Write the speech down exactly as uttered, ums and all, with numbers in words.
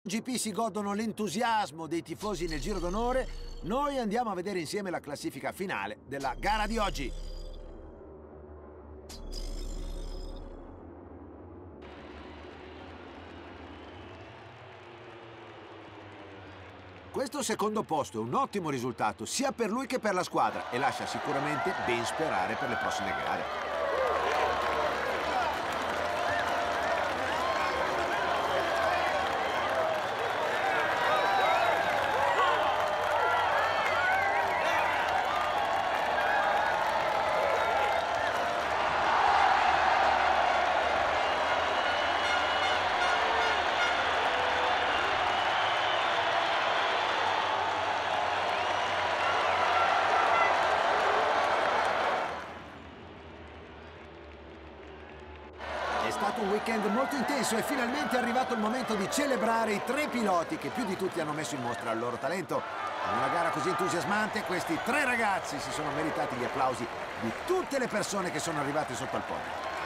G P si godono l'entusiasmo dei tifosi nel giro d'onore, noi andiamo a vedere insieme la classifica finale della gara di oggi. Questo secondo posto è un ottimo risultato sia per lui che per la squadra e lascia sicuramente ben sperare per le prossime gare. È stato un weekend molto intenso e finalmente è arrivato il momento di celebrare i tre piloti che più di tutti hanno messo in mostra il loro talento. In una gara così entusiasmante, questi tre ragazzi si sono meritati gli applausi di tutte le persone che sono arrivate sotto al podio.